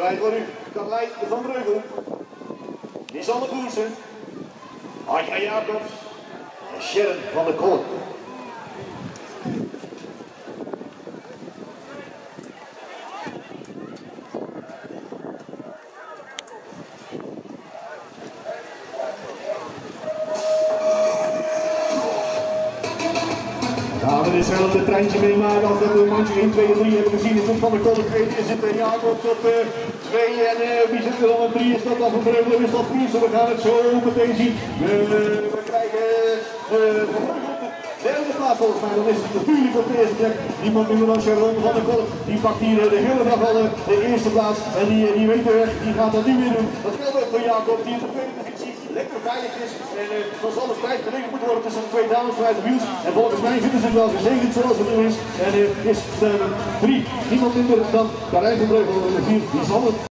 Geleid door u, Carlijn van Breugel, Lisanne Boersen, Anja Jacobs en Sharon van der Kolk. Nou, we is wel op het treintje meemaken als we mandje 1, 2 en 3 hebben gezien. Het van de Kolk 2 is het Jacobs op 2 en wie zit er dan op 3? Is dat dan van Breugel? Is dat Boersen? We gaan het zo meteen zien. We krijgen van Breugel op de derde plaats volgens mij. Dan is het natuurlijk op de eerste plek. Niemand minder dan Sharon van der Kolk. Die pakt hier de hele dag al de eerste plaats. En die weet de weg. Die gaat dat nu weer doen. Dat geldt ook voor Jacob die in de tweede positie lekker veilig is. En zoals alles strijd gelegen moet worden tussen de twee dames vanuit de wiels. En volgens mij vinden ze het wel gezegend zoals het nu is. En is 3 niemand minder dan Carlijn van Breugel en 4 die zal het.